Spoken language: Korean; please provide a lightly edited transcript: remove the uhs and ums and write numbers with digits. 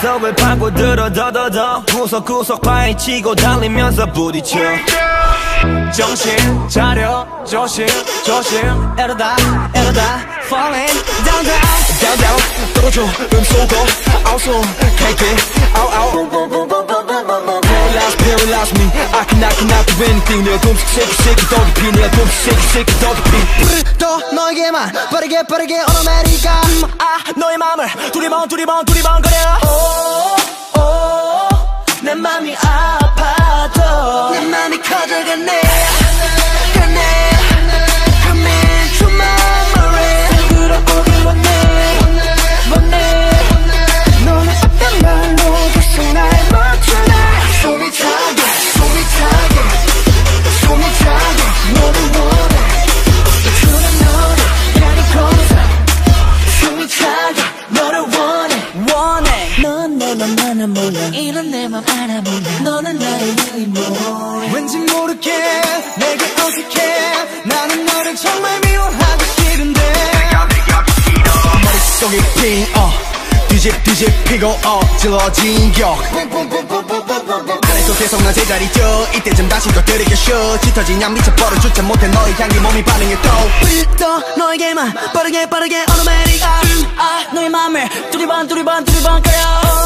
속을 파고들어 더더더 구석구석 파헤치고 달리면서 부딪혀 정신 차려 조심 조심 이러다 falling down 떨어져 음소거 아웃소 갈게 Paralyze me I cannot do anything 내 둠식 새끼 더듬히 내 둠식 새끼 더듬히 또 너에게만 빠르게 오노메리가 너의 맘을 두리번 거려 내 맘이 아파도 내 맘이 커져가네 Come into my memory 부끄러워 원해 너는 어떤 말로 계속 날 맞추나 숨이 차게 너를 원해 그런 너를 가리고서 숨이 차게 너를 원해 넌 몰라 이런 내 맘 알아보나 너는 나의 유일모 왠지 모르게 내게 어색해 나는 너를 정말 미워하고 싶은데 머릿속이 핑 뒤집히고 찔러진 격 안에서 계속 난 제자리죠 이때쯤 다시 또 들이켜쇼 짙어진 양 미쳐버려 주체 못해 너의 향기 몸이 반응해 또 너에게만 빠르게 오노메리가 너의 맘을 두리번 거려